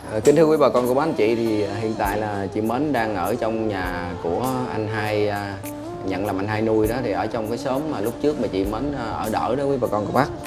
Kính thưa quý bà con cô bác anh chị, thì hiện tại là chị Mến đang ở trong nhà của anh Hai, nhận làm anh Hai nuôi đó, thì ở trong cái xóm mà lúc trước mà chị Mến ở đỡ đó quý bà con cô bác.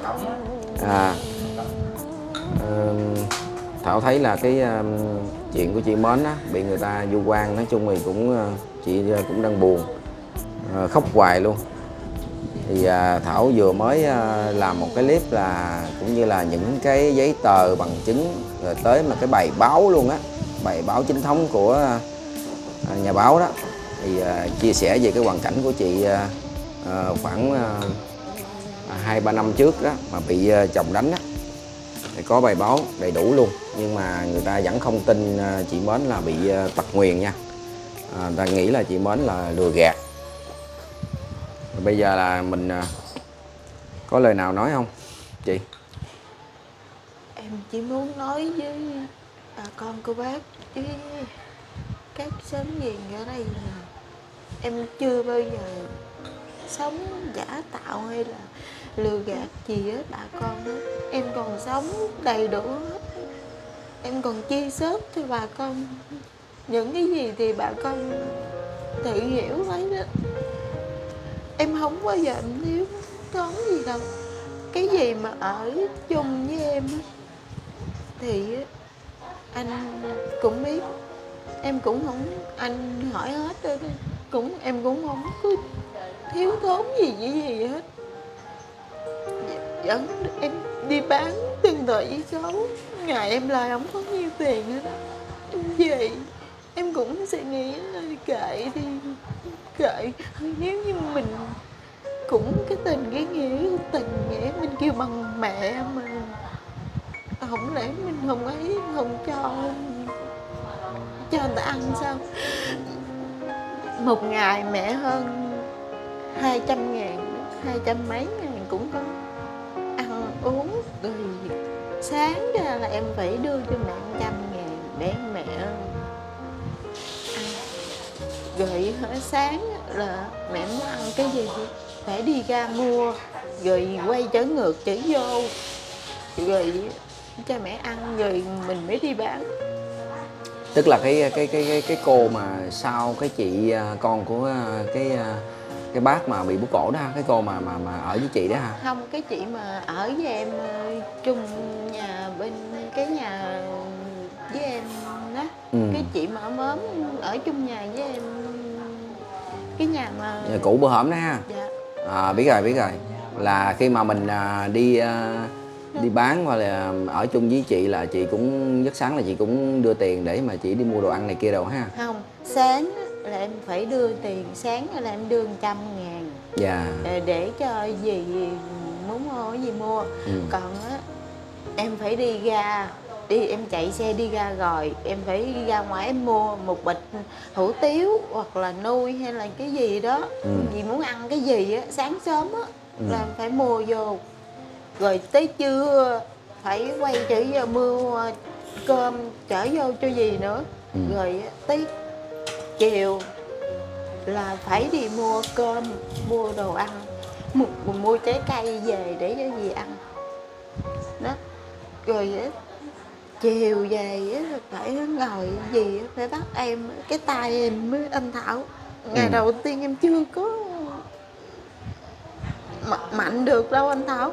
Thảo thấy là cái chuyện của chị Mến á, bị người ta vu oan, nói chung thì chị cũng đang buồn, khóc hoài luôn. Thì Thảo vừa mới làm một cái clip là cũng như là những cái giấy tờ bằng chứng, rồi tới mà cái bài báo luôn á, bài báo chính thống của nhà báo đó, thì chia sẻ về cái hoàn cảnh của chị khoảng 2-3 năm trước đó mà bị chồng đánh đó. Thì có bài báo đầy đủ luôn, nhưng mà người ta vẫn không tin chị Mến là bị tật nguyền nha. Ta nghĩ là chị Mến là lừa gạt. Bây giờ là mình có lời nào nói không chị? Em chỉ muốn nói với bà con cô bác với các xóm giềng ở đây là em chưa bao giờ sống giả tạo hay là lừa gạt gì hết bà con hết. Em còn sống đầy đủ hết. Em còn chia sớt cho bà con những cái gì thì bà con tự hiểu lấy đó. Em không bao giờ em thiếu thốn gì đâu. Cái gì mà ở chung với em thì anh cũng biết, em cũng không, anh hỏi hết rồi, em cũng không có thiếu thốn gì với gì hết. Dẫn em đi bán từng tờ giấy số, ngày em lời không có nhiêu tiền hết đó. Em về em cũng sẽ nghĩ là kệ đi, kệ, nếu như mình cũng cái tình cái nghĩa, tình nghĩa mình kêu bằng mẹ mà không lẽ mình không ấy, không cho người ta ăn sao? Một ngày mẹ hơn 200.000, 200 mấy ngàn cũng có ăn uống. Rồi sáng ra là em phải đưa cho mẹ 100.000 để mẹ ăn. Rồi sáng là mẹ muốn ăn cái gì phải đi ra mua, rồi quay trở ngược trở vô, rồi cho mẹ ăn, rồi mình mới đi bán. Tức là cái cô mà sau cái chị con của cái bác mà bị bứt cổ đó ha, cái cô mà ở với chị đó ha? Không, cái chị mà ở với em chung nhà, bên cái nhà với em đó. Cái chị mà mớm ở chung nhà với em, cái nhà mà nhà cũ bữa hổm đó ha. Dạ. Biết rồi, là khi mà mình đi bán hoặc là ở chung với chị là chị cũng rất sáng là chị cũng đưa tiền để mà chị đi mua đồ ăn này kia đâu ha? Không, sáng là em phải đưa tiền, sáng là em đưa 100.000. Dạ. Để cho gì muốn mua cái gì mua. Còn á em phải đi ra, em chạy xe đi ra, rồi em phải đi ra ngoài em mua một bịch hủ tiếu hoặc là nuôi hay là cái gì đó. Vì muốn ăn cái gì á, sáng sớm á là em phải mua vô. Rồi tới trưa phải quay trở về mua cơm chở vô cho gì nữa. Rồi tới chiều là phải đi mua cơm, mua đồ ăn, mua trái cây về để cho dì ăn đó. Rồi chiều về phải ngồi gì phải bắt em cái tay em với anh Thảo. Ngày đầu tiên em chưa có mạnh được đâu anh Thảo.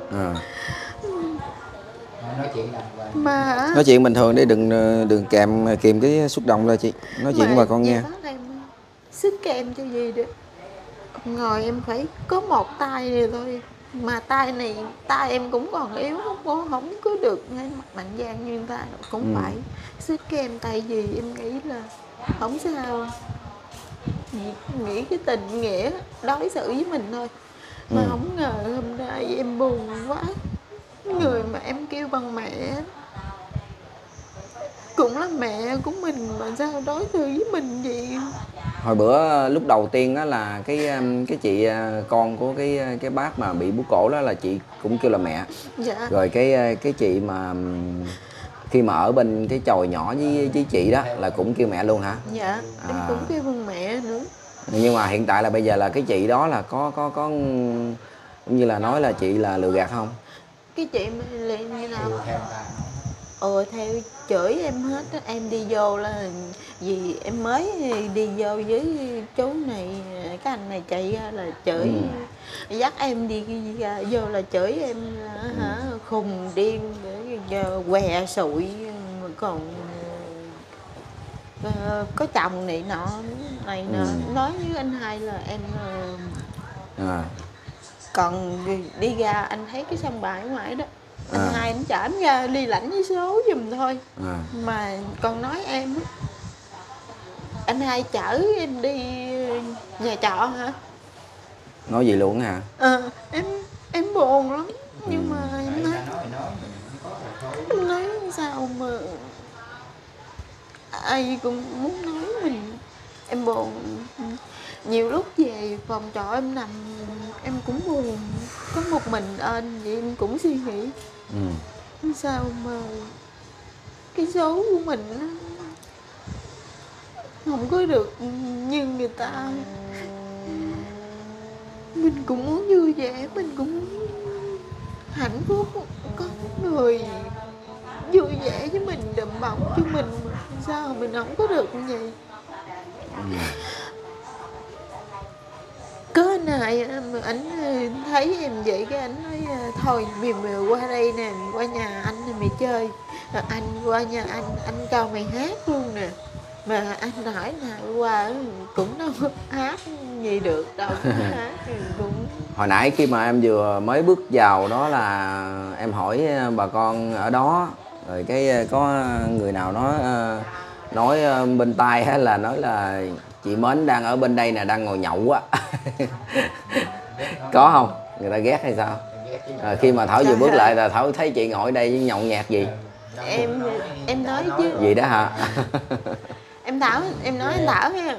Nói chuyện mà nói chuyện bình thường để đừng kìm cái xúc động lên chị, nói chuyện với bà con nghe. Em sức kèm cho gì được, ngồi em phải có một tay này thôi, mà tay này tay em cũng còn yếu, không có được mạnh dạn như người ta, cũng phải sức kèm tay gì. Em nghĩ là không sao, nghĩ cái tình nghĩa đối xử với mình thôi. Mà không ngờ hôm nay em buồn quá. Người mà em kêu bằng mẹ cũng là mẹ của mình mà sao đối xử với mình vậy? Hồi bữa lúc đầu tiên đó là cái chị con của cái bác mà bị bứt cổ đó là chị cũng kêu là mẹ. Dạ. Rồi cái chị mà khi mà ở bên cái chòi nhỏ với chị đó là cũng kêu mẹ luôn hả? Dạ, em cũng kêu bằng mẹ nữa. Nhưng mà hiện tại là bây giờ là cái chị đó là có cũng như là nói là chị là lừa gạt không? Cái chị mà như nào? theo chửi em hết á. Em đi vô là vì em mới đi vô với chú này, cái anh này chạy ra là chửi, dắt em đi ra vô là chửi em hả khùng điên để què sụi, còn có chồng này nọ nói với anh hai là em còn đi ra anh thấy cái sân bãi ngoài đó, anh hai anh chở em ra đi lãnh với số giùm thôi. Mà còn nói em á, anh hai chở em đi nhà trọ hả? Nói gì luôn hả? Em buồn lắm, nhưng mà em nói sao mà ai cũng muốn nói mình. Em buồn, nhiều lúc về phòng trọ em nằm em cũng buồn, có một mình anh vậy em cũng suy nghĩ sao mà cái số của mình không có được như người ta. Mình cũng muốn vui vẻ, mình cũng muốn hạnh phúc, có người vui vẻ với mình, đùm bọc cho mình, sao mình không có được như vậy. Có anh này mà anh thấy em vậy cái anh nói thôi mày qua đây nè, qua nhà anh nè mày chơi, anh qua nhà anh cho mày hát luôn nè. Mà anh hỏi là qua cũng đâu có hát gì được đâu, hát cũng... Hồi nãy khi mà em vừa mới bước vào đó là em hỏi bà con ở đó, rồi cái có người nào nói bên tai hay là nói là chị Mến đang ở bên đây nè, đang ngồi nhậu á. Có không? Người ta ghét hay sao? Khi mà Thảo vừa bước lại là Thảo thấy chị ngồi đây nhậu nhạt gì? Em nói chứ. Gì đó hả? Em nói anh Thảo nha.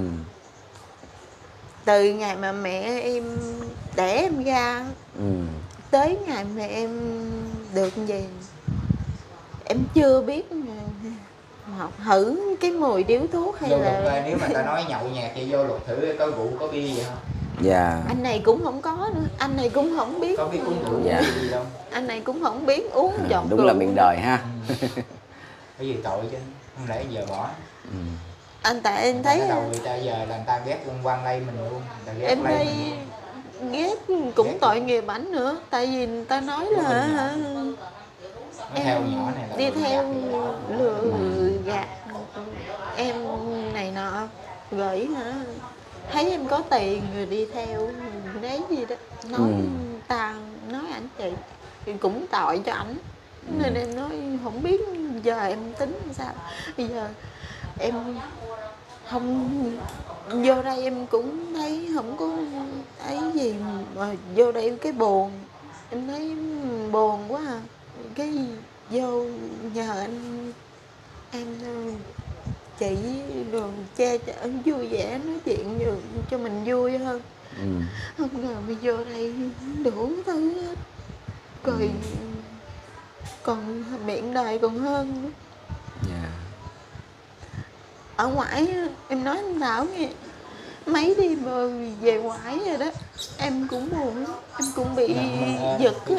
Từ ngày mà mẹ em đẻ em ra tới ngày mà em được về, em chưa biết học thử cái mùi điếu thuốc hay là nếu mà ta nói nhậu nhạt thì vô lục thử có rượu có bia gì không? Dạ. Anh này cũng không có nữa, anh này cũng không biết. Có biết uống rượu gì đâu. Anh này cũng không biết uống giọt đúng là miệng đời ha. Cái gì tội chứ, không lẽ giờ bỏ. Anh tại em thấy đầu người ta giờ là người ta ghét quăng lây mình luôn, em đây ghét cũng tội nghiệp ảnh nữa, tại vì người ta nói là em theo nhỏ này là đi theo lừa gạt em này nọ, rồi hả thấy em có tiền rồi đi theo đấy gì đó, nói ta nói ảnh vậy thì cũng tội cho ảnh, nên em nói không biết giờ em tính sao. Bây giờ em không vô đây em cũng thấy không có ấy gì, mà vô đây cái buồn, em thấy buồn quá à. Cái vô nhờ anh em chị đường che chở vui vẻ, nói chuyện cho mình vui hơn. Không ngờ mình vô đây đủ thứ hết, rồi còn miệng đời còn hơn nữa. Ở ngoại em nói anh Thảo nghe, mấy đêm về ngoại rồi đó em cũng buồn lắm, em cũng bị giật á.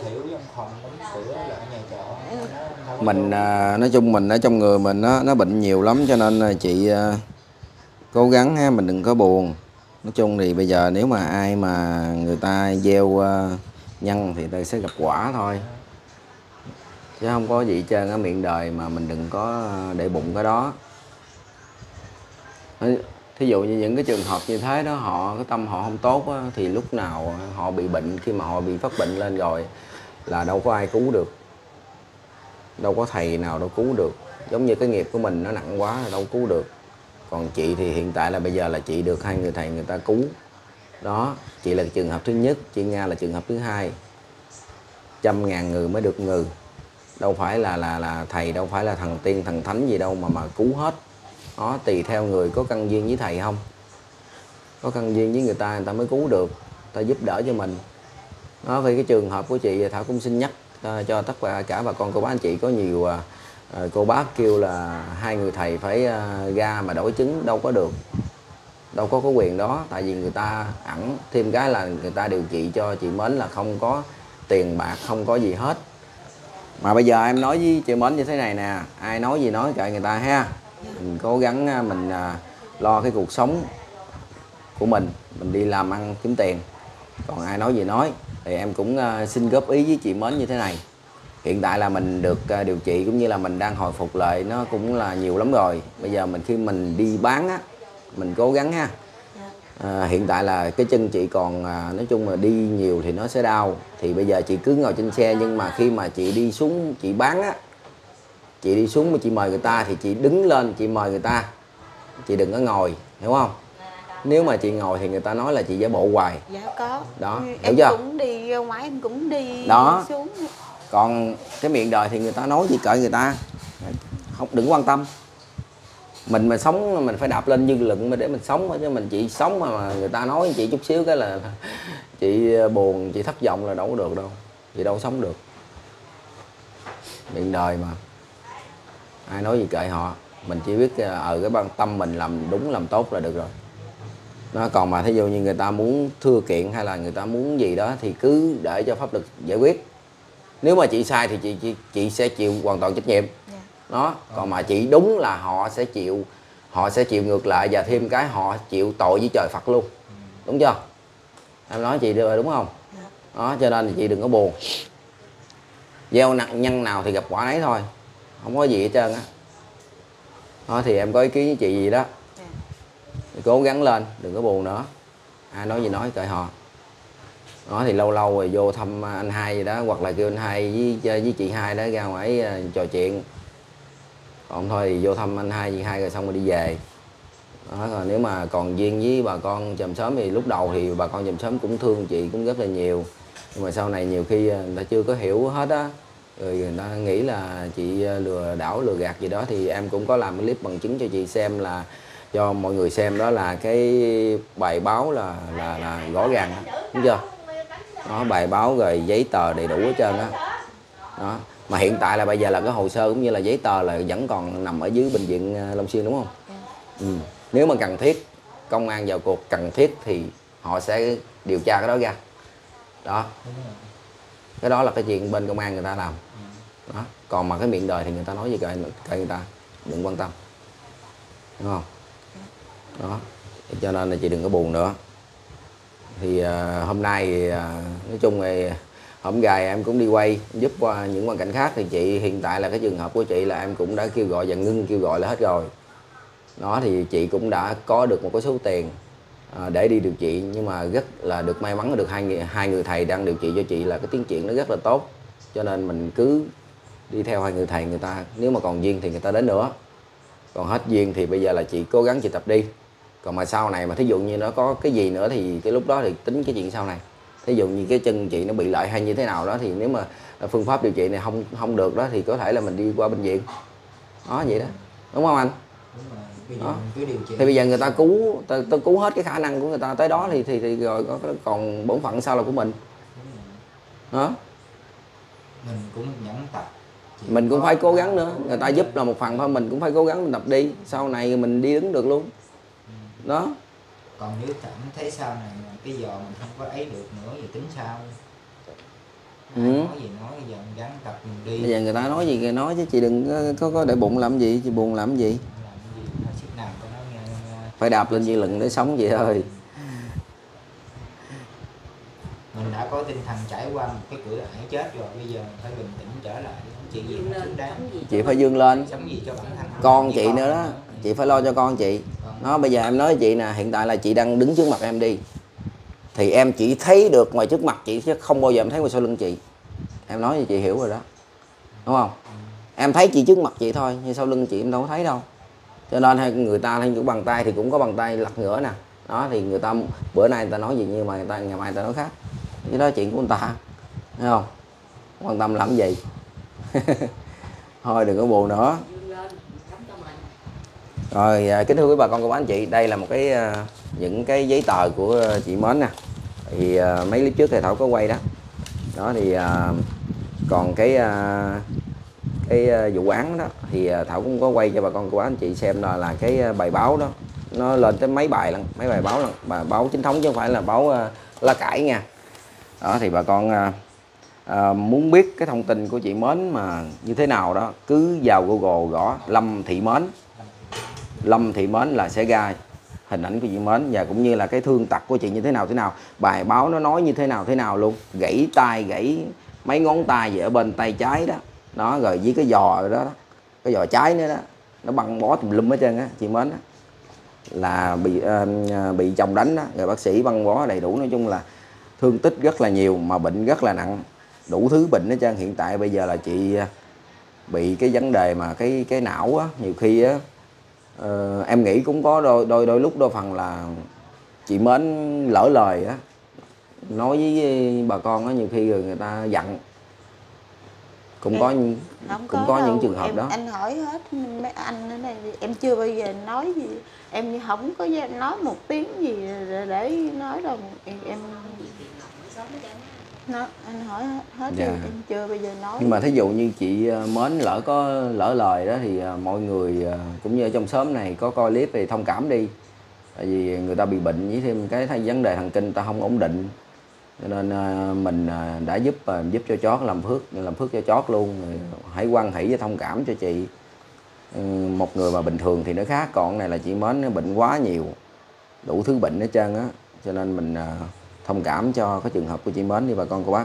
Mình nói chung mình ở trong người mình nó bệnh nhiều lắm, cho nên chị cố gắng ha, mình đừng có buồn. Nói chung thì bây giờ nếu mà ai mà người ta gieo nhân thì ta sẽ gặp quả thôi, chứ không có gì hết trơn á. Miệng đời mà mình đừng có để bụng cái đó. Thí dụ như những cái trường hợp như thế đó, họ cái tâm họ không tốt á, thì lúc nào họ bị bệnh, khi mà họ bị phát bệnh lên rồi là đâu có ai cứu được, đâu có thầy nào đâu cứu được. Giống như cái nghiệp của mình nó nặng quá là đâu cứu được. Còn chị thì hiện tại là bây giờ là chị được 2 người thầy người ta cứu đó. Chị là trường hợp thứ nhất, chị Nga là trường hợp thứ hai. 100.000 người mới được người, đâu phải là thầy, đâu phải là thần tiên thần thánh gì đâu mà cứu hết đó. Tùy theo người có căn duyên với thầy không, có căn duyên với người ta mới cứu được, ta giúp đỡ cho mình đó. Vì cái trường hợp của chị, Thảo cũng xin nhắc cho tất cả bà con cô bác anh chị. Có nhiều cô bác kêu là 2 người thầy phải ra mà đổi chứng, đâu có được, đâu có quyền đó. Tại vì người ta ẵn thêm cái là người ta điều trị cho chị Mến là không có tiền bạc, không có gì hết Mà bây giờ em nói với chị Mến như thế này nè, ai nói gì nói kệ người ta ha. Mình cố gắng mình lo cái cuộc sống của mình đi làm ăn kiếm tiền. Còn ai nói gì nói. Thì em cũng xin góp ý với chị Mến như thế này. Hiện tại là mình được điều trị cũng như là mình đang hồi phục lại nó cũng là nhiều lắm rồi. Bây giờ khi mình đi bán á, mình cố gắng ha. Hiện tại là cái chân chị còn nói chung là đi nhiều thì nó sẽ đau. Thì bây giờ chị cứ ngồi trên xe, nhưng mà khi mà chị đi xuống chị bán á, chị đi xuống mà chị mời người ta thì chị đứng lên chị mời người ta, chị đừng có ngồi, hiểu không? Nếu mà chị ngồi thì người ta nói là chị giả bộ hoài. Dạ có. Đó, hiểu em chưa? Cũng đi ra ngoài em cũng đi đó xuống. Còn cái miệng đời thì người ta nói gì kệ người ta, không, đừng quan tâm. Mình mà sống mình phải đạp lên dư luận để mình sống, chứ mình chị sống mà người ta nói chị chút xíu cái là chị buồn, chị thất vọng là đâu có được đâu, chị đâu sống được. Miệng đời mà, ai nói gì kệ họ, mình chỉ biết ở cái tâm mình làm đúng làm tốt là được rồi. Nó còn mà thí dụ như người ta muốn thưa kiện hay là người ta muốn gì đó thì cứ để cho pháp luật giải quyết. Nếu mà chị sai thì chị sẽ chịu hoàn toàn trách nhiệm. Đó, còn mà chị đúng là họ sẽ chịu ngược lại, và thêm cái họ chịu tội với trời Phật luôn. Đúng chưa? Em nói chị được rồi đúng không? Đó, cho nên thì chị đừng có buồn. Gieo nặng nhân nào thì gặp quả ấy thôi, không có gì hết trơn á. Đó thì em có ý kiến với chị gì đó, cố gắng lên, đừng có buồn nữa. Ai nói gì nói kệ họ. Đó thì lâu lâu rồi vô thăm anh Hai gì đó, hoặc là kêu anh Hai với chị Hai đó ra ngoài trò chuyện. Còn thôi thì vô thăm anh Hai chị Hai rồi xong rồi đi về. Đó, còn nếu mà còn duyên với bà con chòm xóm thì lúc đầu thì bà con chòm xóm cũng thương chị cũng rất là nhiều. Nhưng mà sau này nhiều khi người ta chưa có hiểu hết á, rồi người ta nghĩ là chị lừa đảo lừa gạt gì đó, thì em cũng có làm cái clip bằng chứng cho chị xem, là cho mọi người xem đó là cái bài báo là rõ ràng đó, đúng chưa? Đó, bài báo rồi giấy tờ đầy đủ hết trơn á. Đó. Mà hiện tại là bây giờ là cái hồ sơ cũng như là giấy tờ là vẫn còn nằm ở dưới bệnh viện Long Xuyên đúng không? Nếu mà cần thiết, công an vào cuộc cần thiết thì họ sẽ điều tra cái đó ra. Đó. Cái đó là cái chuyện bên công an người ta làm. Đó. Còn mà cái miệng đời thì người ta nói gì kệ người ta, đừng quan tâm. Đúng không? Đó. Cho nên là chị đừng có buồn nữa. Thì hôm nay thì, nói chung thì hôm gài em cũng đi quay giúp qua những hoàn cảnh khác, thì chị hiện tại là cái trường hợp của chị là em cũng đã kêu gọi và ngưng kêu gọi là hết rồi. Đó thì chị cũng đã có được một cái số tiền để đi điều trị, nhưng mà rất là được may mắn được hai người thầy đang điều trị cho chị, là cái tiến triển nó rất là tốt. Cho nên mình cứ đi theo hai người thầy, người ta nếu mà còn duyên thì người ta đến nữa, còn hết duyên thì bây giờ là chị cố gắng chị tập đi. Còn mà sau này mà thí dụ như nó có cái gì nữa thì cái lúc đó thì tính cái chuyện sau này. Thí dụ như cái chân chị nó bị lợi hay như thế nào đó, thì nếu mà phương pháp điều trị này không được đó thì có thể là mình đi qua bệnh viện. Đó vậy đó, đúng không anh? Đó. Thì bây giờ người ta cứu hết cái khả năng của người ta tới đó thì rồi còn bổn phận sau là của mình. Đó. Mình cũng nhẫn tập. Mình cũng phải cố gắng nữa, người ta giúp là một phần thôi, mình cũng phải cố gắng mình tập đi, sau này mình đi đứng được luôn. Đó. Còn nếu cảm thấy sau này cái giờ mình không có ấy được nữa thì tính sao? Nói gì nói, giờ mình gắng tập mình đi. Bây giờ người ta nói gì thì nói chứ chị đừng có để bụng làm gì, chị buồn làm gì. Phải đạp lên dư luận để sống vậy thôi. Mình đã có tinh thần trải qua một cái cửa ải chết rồi, bây giờ mình phải bình tĩnh trở lại, chuyện gì cũng xứng đáng. Chị phải vươn lên. Sống gì cho bản thân Con chị nữa đó, chị phải lo cho con chị. Nó bây giờ em nói với chị nè, hiện tại là chị đang đứng trước mặt em đi, thì em chỉ thấy được ngoài trước mặt chị chứ không bao giờ em thấy ngoài sau lưng chị. Em nói cho chị hiểu rồi đó, đúng không? Em thấy chị trước mặt chị thôi, nhưng sau lưng chị em đâu có thấy đâu. Cho nên người ta hay những bàn tay thì cũng có bàn tay lật ngửa nè. Đó thì người ta bữa nay người ta nói gì nhưng mà ngày mai người ta nói khác. Cái đó chuyện của người ta, thấy không? Quan tâm làm gì. Thôi đừng có buồn nữa. Rồi kính thưa quý bà con cô bác anh chị, đây là một cái những cái giấy tờ của chị Mến nè. Thì mấy clip trước thì Thảo có quay đó. Đó thì còn cái vụ án đó thì Thảo cũng có quay cho bà con cô bác anh chị xem, là cái bài báo đó nó lên tới mấy bài báo lần, báo chính thống chứ không phải là báo lá cải nha. Đó thì bà con muốn biết cái thông tin của chị Mến mà như thế nào đó, cứ vào Google gõ Lâm Thị Mến. Lâm Thị Mến là sẽ ra hình ảnh của chị Mến, và cũng như là cái thương tật của chị như thế nào, bài báo nó nói như thế nào luôn, gãy tay, gãy mấy ngón tay gì ở bên tay trái đó, nó rồi với cái giò đó, cái giò trái nữa đó, nó băng bó tùm lum hết trơn á. Chị Mến đó là bị chồng đánh đó, rồi bác sĩ băng bó đầy đủ, nói chung là thương tích rất là nhiều mà bệnh rất là nặng, đủ thứ bệnh hết trơn. Hiện tại bây giờ là chị bị cái vấn đề mà cái não á, nhiều khi á, em nghĩ cũng có đôi lúc đôi phần là chị Mến lỡ lời á, nói với bà con á, nhiều khi người ta giận, cũng có những trường hợp đó. Anh hỏi hết mấy anh ở đây, em chưa bao giờ nói gì, em không có nói một tiếng gì để nói đâu. Em anh hỏi hết đi, em chưa bao giờ nói. Nhưng mà thí dụ như chị Mến lỡ lời đó thì mọi người cũng như ở trong xóm này có coi clip thì thông cảm đi, tại vì người ta bị bệnh với thêm cái vấn đề thần kinh ta không ổn định, cho nên mình đã giúp cho chót làm phước cho chót luôn. Hãy hoan hỷ và thông cảm cho chị. Một người mà bình thường thì nó khác, còn này là chị Mến nó bệnh quá nhiều, đủ thứ bệnh hết trơn á, cho nên mình thông cảm cho cái trường hợp của chị Mến đi bà con cô bác.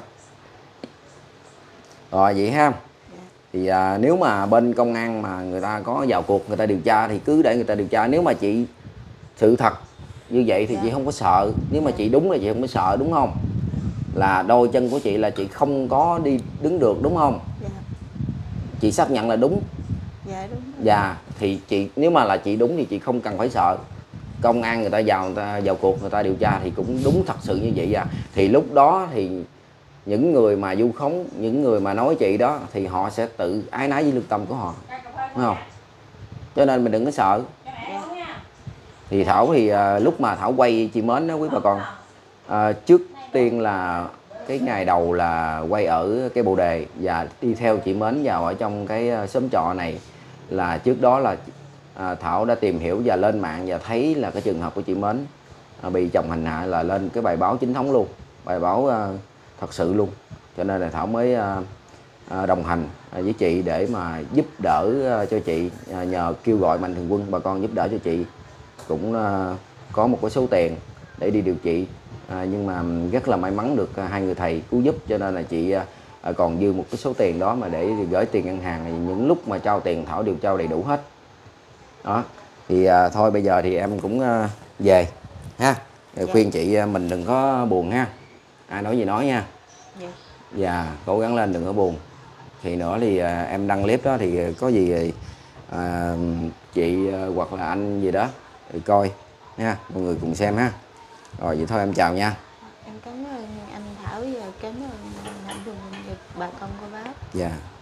Rồi vậy ha. Thì nếu mà bên công an mà người ta có vào cuộc, người ta điều tra thì cứ để người ta điều tra. Nếu mà chị sự thật như vậy thì chị không có sợ. Nếu mà chị đúng là chị không có sợ, đúng không? Là đôi chân của chị là chị không có đi đứng được, đúng không? Chị xác nhận là đúng. Dạ đúng. Dạ thì chị, nếu mà là chị đúng thì chị không cần phải sợ. Công an người ta vào cuộc, người ta điều tra thì cũng đúng thật sự như vậy à. Thì lúc đó thì những người mà vu khống, những người mà nói chị đó thì họ sẽ tự ái náy với lương tâm của họ, đúng không? Cho nên mình đừng có sợ. Thì Thảo thì lúc mà Thảo quay chị Mến đó quý bà con, trước tiên là cái ngày đầu là quay ở cái Bồ Đề và đi theo chị Mến vào ở trong cái xóm trọ này, là trước đó là Thảo đã tìm hiểu và lên mạng và thấy là cái trường hợp của chị Mến bị chồng hành hạ, là lên cái bài báo chính thống luôn, bài báo thật sự luôn. Cho nên là Thảo mới đồng hành với chị để mà giúp đỡ cho chị, nhờ kêu gọi mạnh thường quân bà con giúp đỡ cho chị, cũng có một cái số tiền để đi điều trị. Nhưng mà rất là may mắn được hai người thầy cứu giúp, cho nên là chị còn dư một cái số tiền đó mà để gửi tiền ngân hàng. Những lúc mà trao tiền Thảo đều trao đầy đủ hết đó. Thì thôi bây giờ thì em cũng về ha. Khuyên chị mình đừng có buồn ha, ai nói gì nói nha. Dạ cố gắng lên, đừng có buồn. Thì nữa thì em đăng clip đó thì có gì thì, chị hoặc là anh gì đó thì coi nha, mọi người cùng xem ha. Rồi vậy thôi em chào nha. Em cảm ơn anh Thảo và cảm ơn bà con cô bác. Dạ.